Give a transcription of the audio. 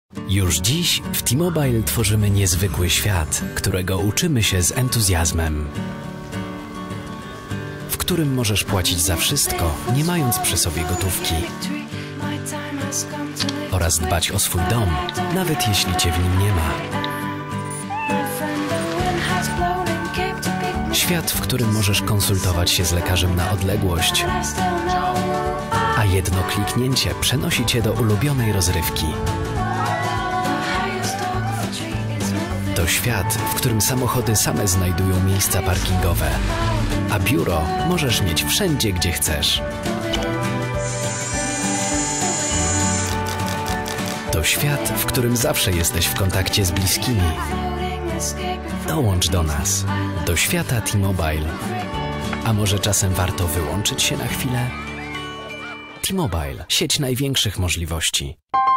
Już dziś w T-Mobile tworzymy niezwykły świat, którego uczymy się z entuzjazmem. W którym możesz płacić za wszystko, nie mając przy sobie gotówki. Oraz dbać o swój dom, nawet jeśli cię w nim nie ma. Świat, w którym możesz konsultować się z lekarzem na odległość, a jedno kliknięcie przenosi cię do ulubionej rozrywki. To świat, w którym samochody same znajdują miejsca parkingowe, a biuro możesz mieć wszędzie, gdzie chcesz. To świat, w którym zawsze jesteś w kontakcie z bliskimi. Dołącz do nas, do świata T-Mobile. A może czasem warto wyłączyć się na chwilę? T-Mobile, sieć największych możliwości.